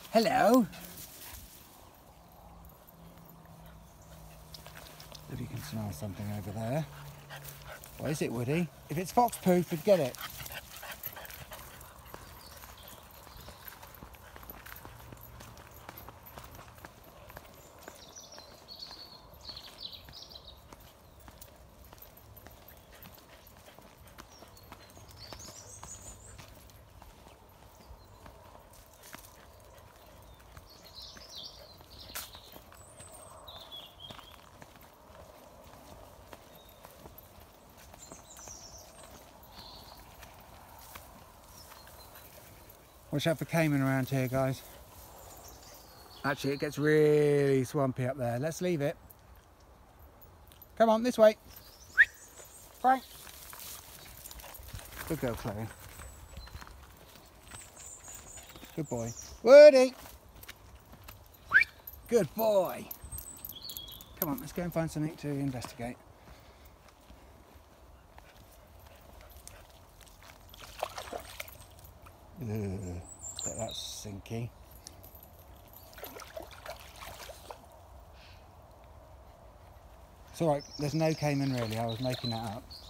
Hello. Woody can smell something over there. What is it, Woody? If it's fox poo, forget it. Watch out for caiman around here, guys. Actually, it gets really swampy up there. Let's leave it. Come on, this way. Frank. Good girl, Chloe. Good boy. Woody. Good boy. Come on, let's go and find something to investigate. Ugh, that's sinky. It's alright, there's no caiman really, I was making that up.